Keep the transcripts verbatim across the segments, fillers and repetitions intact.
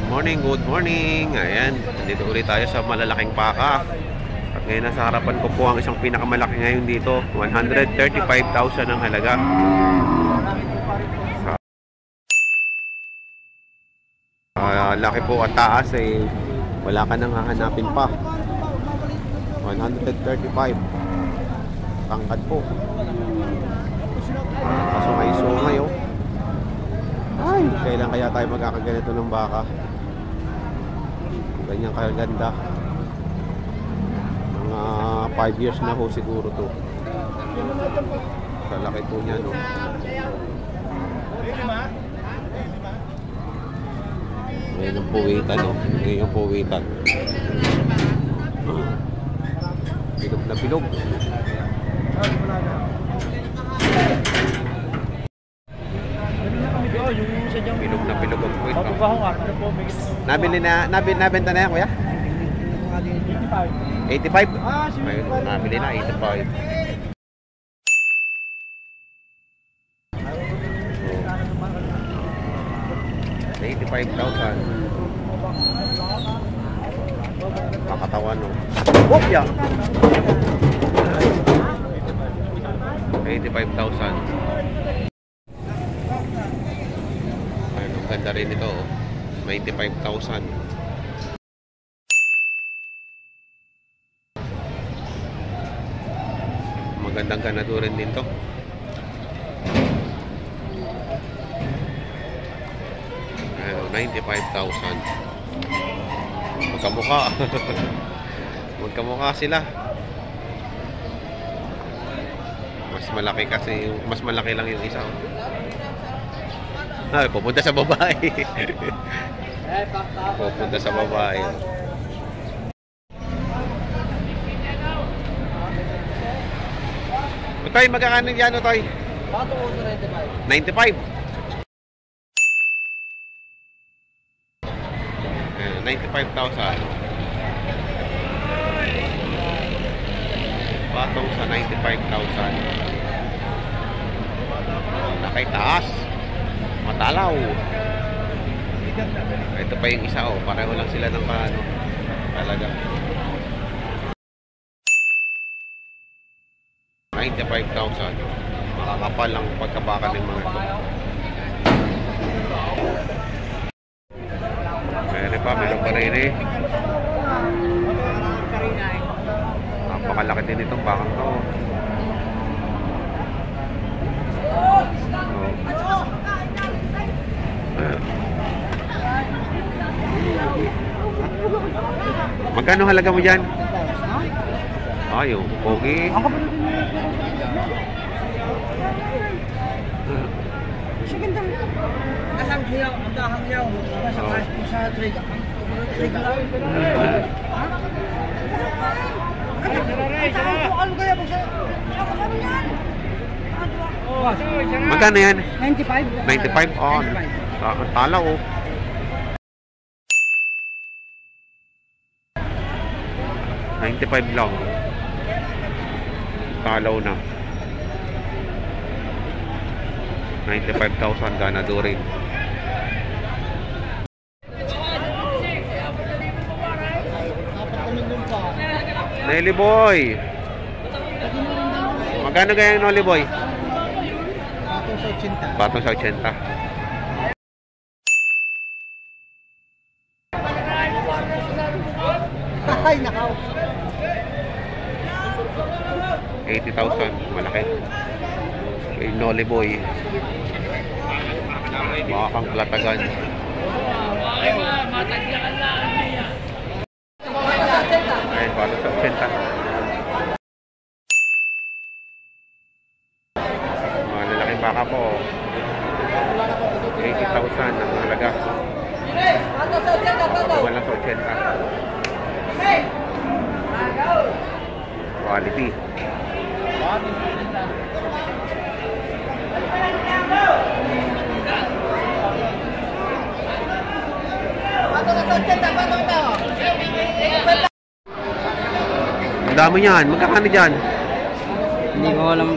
morning, good morning. Ayan, dito ulit tayo sa malalaking baka. At ngayon nasa harapan ko po ang isang pinakamalaki ngayon dito. one hundred thirty-five thousand ang halaga. Uh, laki po at taas eh, wala ka nang hahanapin pa. one hundred thirty-five. Tangkad po. Kaso may sungay oh. Ay, kailan kaya tayo magkakaganito ng baka? Ganyan kaganda. Mga five years na ho siguro to. Kalaki po niya no. Ngayon ang puwitan no. Ngayon ang puwitan. Bilog na bilog. Bilog na bilog ang puwit. Nabili na, nabili, nabenta na yan kuya? eighty-five? Ayun, nabili na, eighty-five. eighty-five thousand. Makatawan no. Oh, yeah. eighty-five thousand. Ayun, ang ganda rin ito oh. ninety-five thousand. Magandang ganado rin din to. Ayun, ninety-five thousand. Magkamukha. Magkamukha sila. Mas malaki kasi, mas malaki lang yung isa. Ay, pupunta sa babae. Pupunta sa babae. Toy, magkakanin yan o Toy? ninety-five. ninety-five thousand. Patong sa ninety-five thousand. Nakay taas. Matalaw. Ito pa yung isa oh. Pareho lang sila ng paano. Talaga. ninety-five thousand. Makakapal lang pagkabaka ng mga ito. Meron pa, meron pa rin eh. Napakalaki din itong bakang to. Oh. Magkano halaga mo dyan? Ayaw, pogi. Nasang hiyaw, ang dahang hiyaw. Nasa kahit po sa trig. Trig lang. Ano kaya po siya? Magkano yan? ninety-five. ninety-five on. Tala oh. ninety-five lang. Talaw na. ninety-five thousand ganado rin. Nelly boy. Magkano kaya yung Nelly boy? Patong sa eighty. Ay, nakaw. eighty thousand, malaki. Kay Nolly Boy. Makakang platagan. Ayun, paano sa eighty. Malalaking baka po. eighty thousand ang halaga. Wala sa eighty. Quality. Ang dami yan. Magkakano dyan? Hindi ko alam.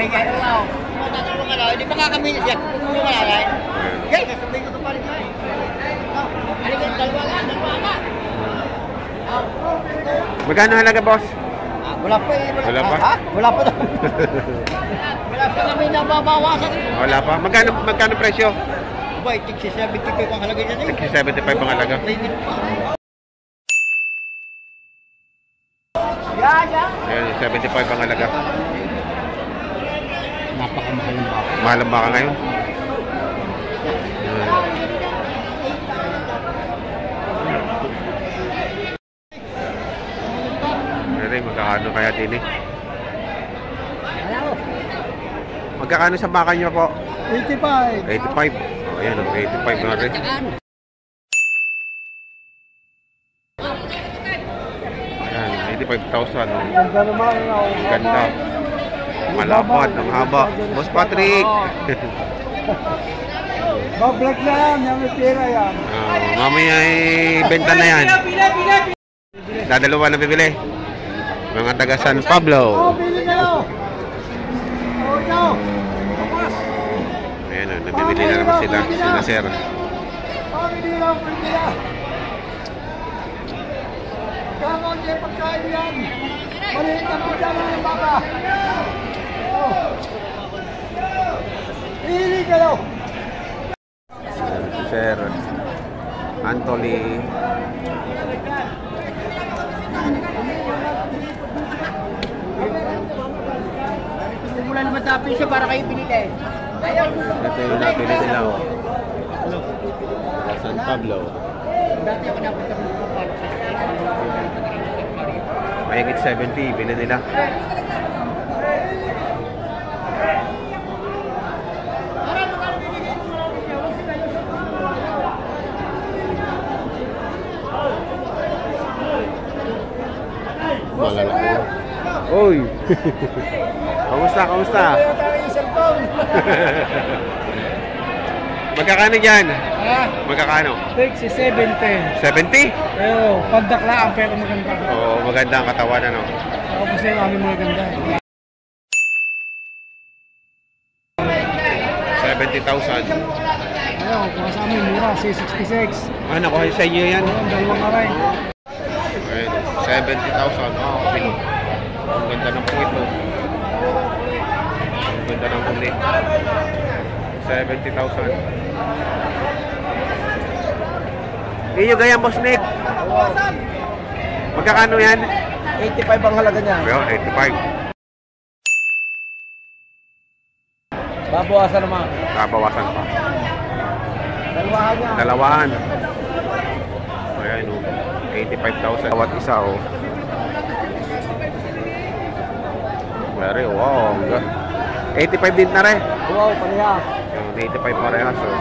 May kaya lang. Matatawa ka lang. Hindi pa nga kami siya. Kung mo wala lang. Kaya sasabihin ko ito pa rin nga eh. Halika, dalawa nga, dalawa nga. Magkano halaga, boss? Ah, wala pa eh. Wala pa? Ha? Wala pa daw. Wala pa kami nababawasan. Wala pa. Magkano, magkano presyo? Abay, tig seventy-five ang halaga niya eh. seventy-five ang halaga. May git pa. Yan, yan. Ayan, seventy-five ang halaga. Napakamahal ng baka. Mahal ang baka ngayon. Ayan. Ayan, magkakano kaya din eh? Magkakano sa baka niyo po? eighty-five. eighty-five. Oh, ayan, eighty-five na rin. Ayan, eighty-five thousand. Ganda naman. Ganda. Malapad, ang haba. Boss Patrick! Bablog na yan, yan may pera yan. Oh, mamaya ay benta na yan. Dadalawa na bibili. Mga taga San Pablo. Oh, bili kayo. Oh, ikaw. Ayan o, nabibili na naman sila. Sila sir. Oh, bili lang, bili lang. Kamon kayo pagkain yan. Maliit ang pagkain ng baka. Oh. Bili kayo. Sir Anthony. Mula naman tapin siya para kayo pinili. Ito yung napili nila o. San Pablo. Dati ako napunta ng mga parts. Mayigit seventy, bili nila. Malalaki. Uy! Kamusta, kamusta? Magkakano dyan? Ha? Magkakano? Fix si seventy. seventy? Pero pagdakla ang pero maganda. Oo, maganda ang katawan, ano? Tapos yung aming maganda. seventy thousand. Ayaw, kung sa amin mura, C sixty-six. Ah, nakuha sa inyo yan? Ang dalawang aray. Ayun, seventy thousand. Ah, kapil. Ang ganda ng puwit, oh. Ang ganda ng huli. seventy thousand. Iyo ganyan, Boss Nick. Magkakano yan? eighty-five ang halaga niya. Ayun, eighty-five. Babawasan naman. Kabawasan pa. Dalawahan niya. Dalawahan. Ayan, oh. eighty-five thousand. Bawat isa, oh. Pare, wow. eighty-five din na rin. Wow, parehas. Yung eighty-five parehas, oh.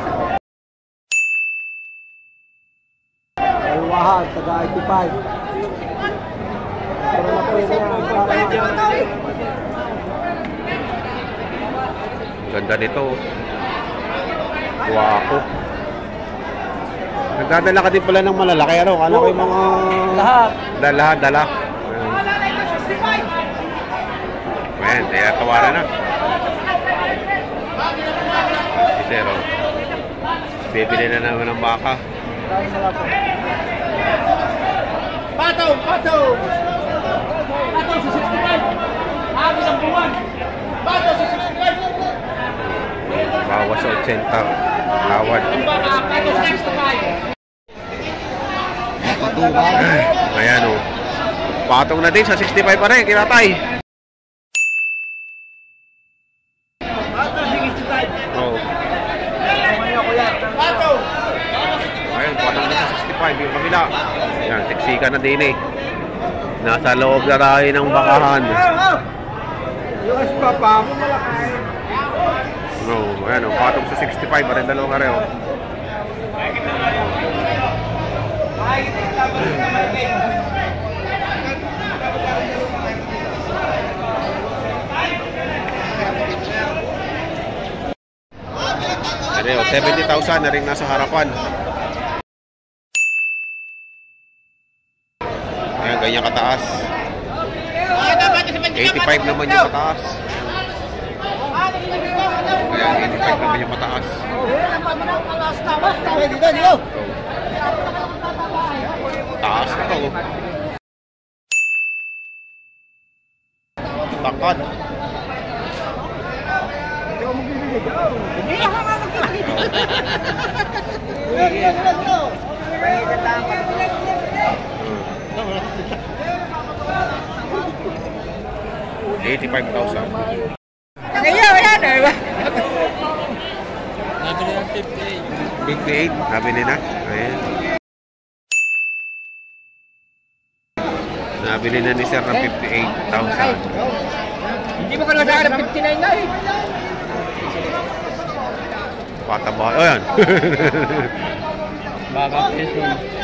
Dalawahan, taga eighty-five. Pero na po yan. Ganda nito. Guwapo. Nagdadala ka din pala ng malalaki, ano? Kala ko yung mga... Lahat. Da, lahat, dala. Ayan, kaya tawaran na. Pero, bibili na naman ng baka. Pataw! Pataw! Pataw sa sixty-five! Amin ang buwan! Pataw sa sixty-five! Bawas sa eighty. Awad. Pataw sa sixty-five! Ayan, o. Patong na din sa sixty-five pa rin, kinatay. Pataw sa sixty-five! Oo. Pataw! Ayan, patong na sa sixty-five yung kabila. Ayan, siksika na din eh. Nasa loob na tayo ng bakahan. Yung espapa mo malaki. No, ayan o, patong sa sixty-five pa rin dalawang kareo. Kareo, seventy thousand na rin nasa harapan. Ayan, ganyan kataas. eighty-five naman yung kataas. eighty-five naman yung mataas. Dito, dito. Taas na to. Takad. Hindi ako nga eighty-five thousand. Kaya wala na. Nabili ng fifty-eight. fifty-eight, nabili na. Ayan. Nabili na ni sir ng fifty-eight thousand. Hindi mo ka lang sa akin ng fifty-nine na eh. Pataba. Oh, yan. Baka peso.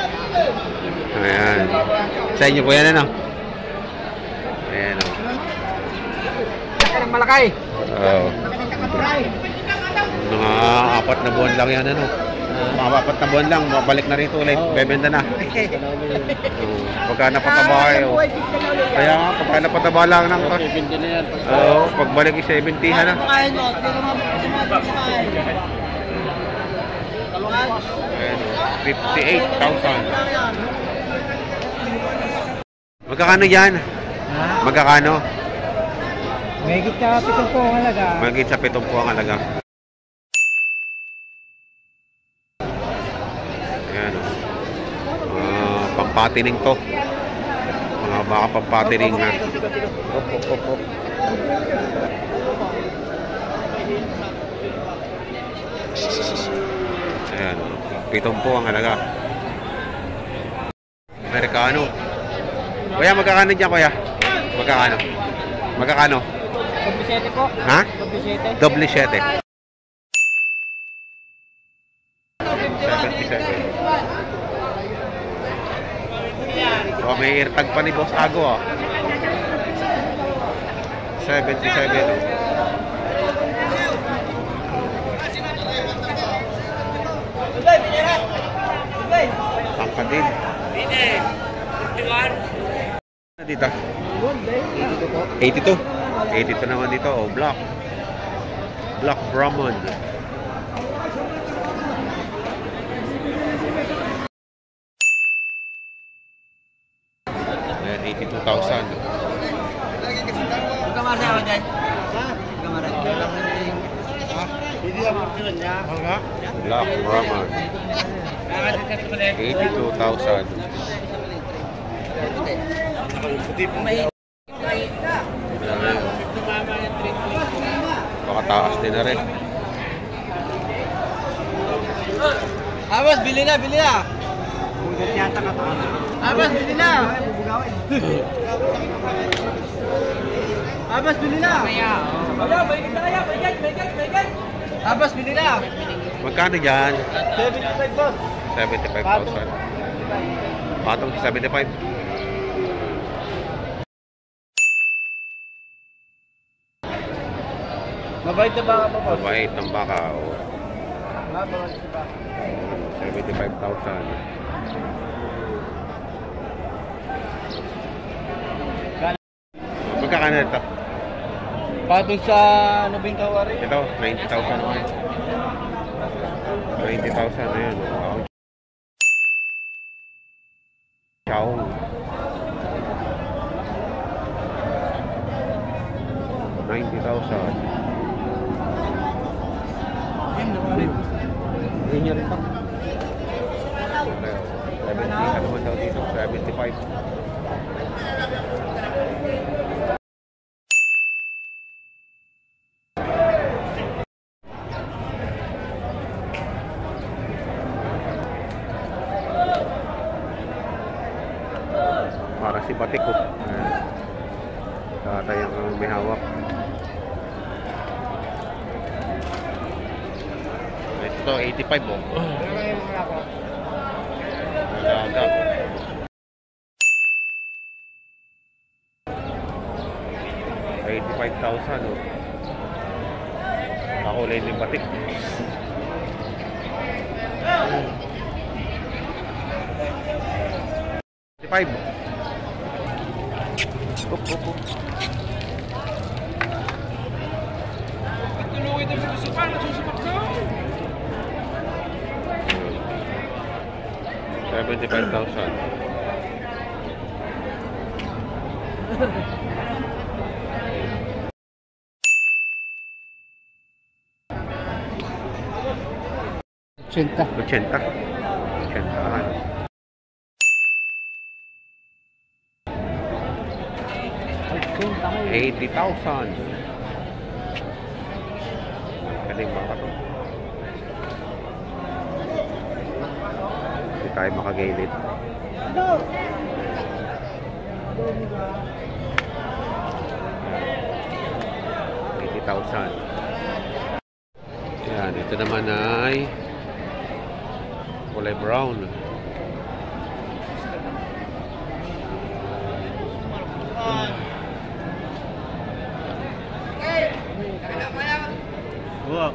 Ayan. Sa inyo po yan, ano? Ayan, o. Laki ng malakay. Oo. Mga apat na buwan lang yan, ano? Mga apat na buwan lang, mabalik na rito ulit. Bebenda na. Oo. Pagka napataba kayo. Kaya nga, pagka napataba lang ng to. seventy na yan. Oo, pagbalik yung seventy ha na. Pakain mo, hindi ko mapakain. Ayan, fifty-eight thousand. Magkakano yan? Ha? Magkakano? May kita pitong po ang halaga. Magigit sa pitong po ang halaga. Ayan. Uh, pampatining to. Mga baka pampatining na. Hop, hop, hop, hop. Ayan. Pitong po ang halaga. Amerikano. Kuya, magkakano dyan, kuya? Magkakano? Magkakano? Pabisete po. Ha? Pabisete. Doble siyete. seventy-seven. Oh, may airtag pa ni Boss Ago, oh. seventy-seven, oh. Tangka din. Dito. eighty-two. eighty-two naman dito, oh, black. Black Brahman. Ayan, eighty-two thousand. Huwag ka marami ako dyan. Huwag ka marami. Black Brahman. eighty-two thousand. Baka taas din na rin. Abas, bili na, bili na. Abas, bili na. Abas, bili na. Abas, bili na. Magkano dyan? seventy-five boss. seventy-five thousand. Patong sa seventy-five. Mabait na baka pa boss. Mabait ng baka. Oh. Mabait na baka. seventy-five thousand. Magkakano ito? Patong sa Nobing Kawari. Ito, ninety thousand naman. ninety thousand na yun. Wow. Chow. ninety thousand. Hindi nyo rin pa. seventy ka naman daw dito. seventy-five. Para si Batik ko. Tatay ang may hawak. Ito, eighty-five oh. Nalaga. eighty-five thousand oh. Kakulay ng Batik. eighty-five. Up, up, up. seventy-five thousand. Cinta. eighty. eighty. eighty thousand. Galing baka to. Hindi tayo makagilid. eighty thousand. Yan, ito naman ay kulay brown. Wow.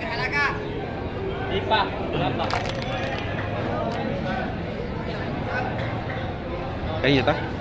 Ipa. Ipa. Kaya nyo ta?